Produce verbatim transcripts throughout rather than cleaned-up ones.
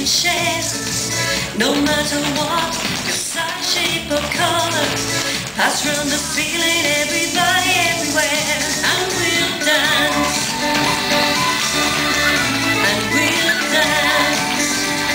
share. No matter what, your size, shape or color, pass round the feeling, everybody, everywhere. And we'll dance, and we'll dance.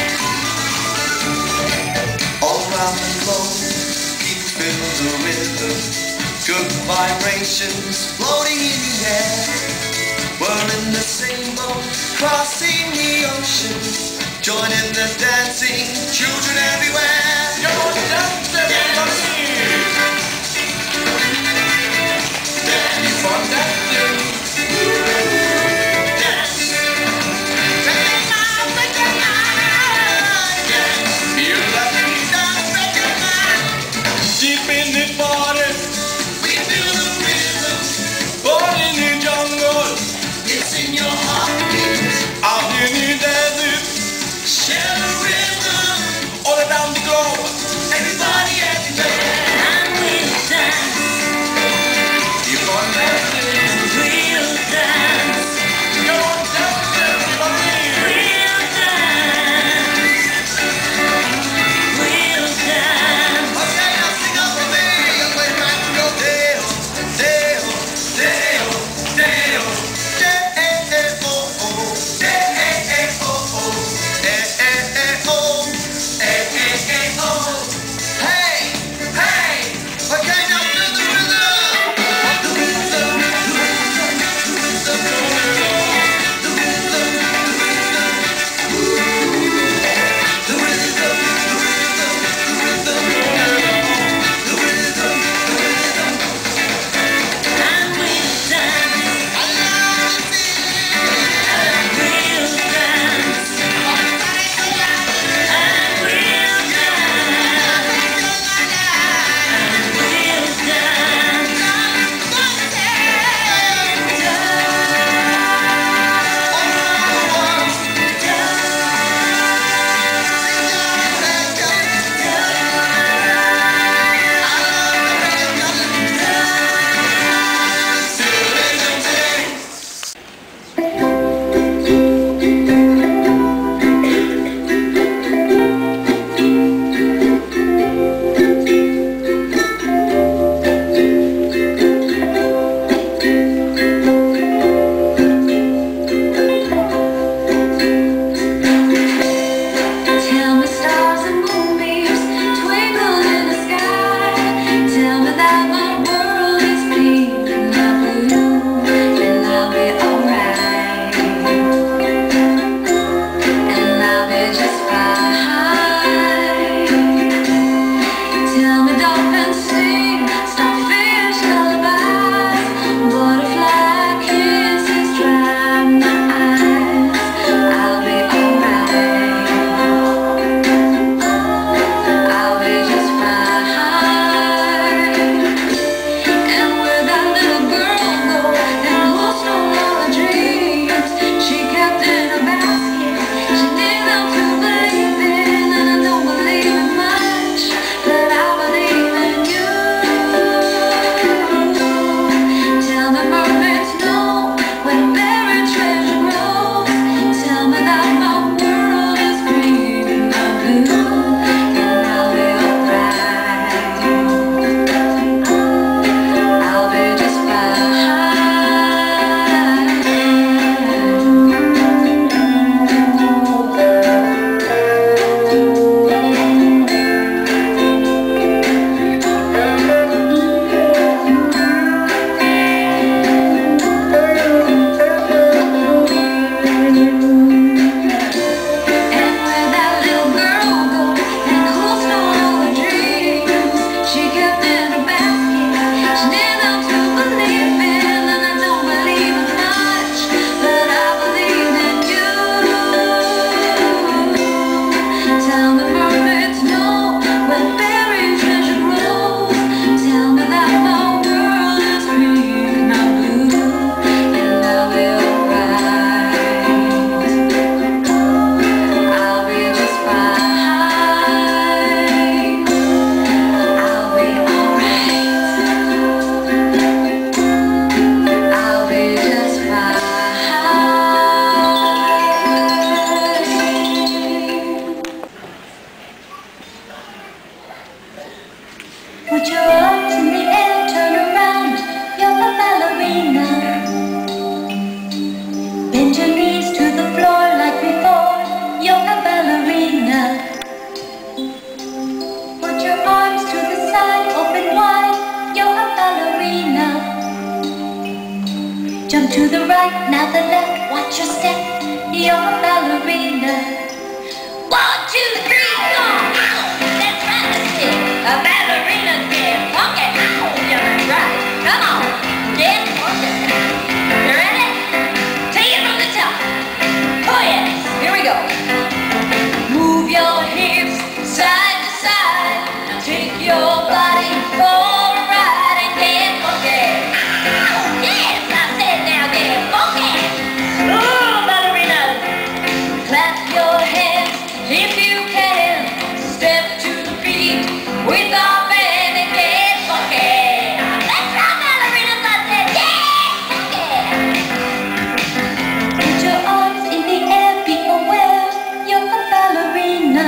All around the globe, people feel the rhythm, good vibrations floating in the air. We're in the same boat, crossing the ocean, joining the dancing, children everywhere. Come on, dance, everybody! Dance, keep on dancing. Dance. Take it now, take it now. Dance. Feel that beat now, take it now. Deep in the forest, we feel the rhythm. Born in the jungle, it's in your heartbeat. Out in the desert, share the rhythm. All around the globe, everybody, everywhere. And we'll dance, Keep on dancing. we'll dance, Come on, dance, everybody. we'll dance, we'll dance. Okay, now sing up with me. Wait, wait, Put your arms in the air, turn around, you're a ballerina. Bend your knees to the floor like before, you're a ballerina. Put your arms to the side, open wide, you're a ballerina. Jump to the right, now the left, watch your step, you're a ballerina. One, two, three, four, let's run the stick. A ballerina get funky, yeah, right, come on, get funky. You ready? Take it from the top. Oh yes, here we go. Move your hips side to side. Now take your body for a ride and get funky. Yes, I said now get funky. Oh, ballerina. Clap your hands if you can. Step to the beat with our band and get funky. Let's rock, ballerinas, I said, get funky. Put your arms in the air, be aware, you're a ballerina.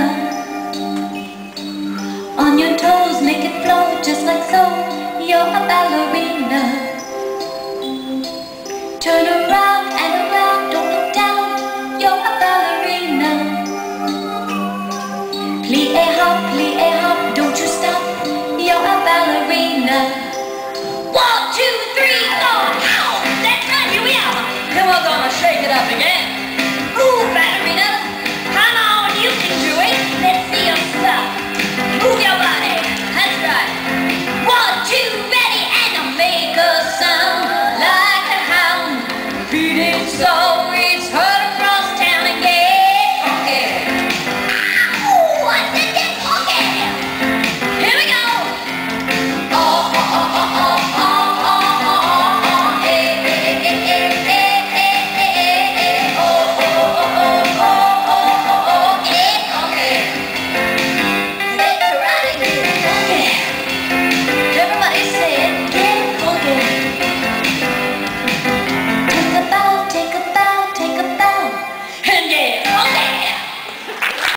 On your toes, make it flow just like so, you're a ballerina. Turn around and around, don't look down, you're a ballerina. Plie hop, plie hop, don't you stop, you're a ballerina. One, two, three, four, ow, let's run, here we are. Then we're gonna shake it up again.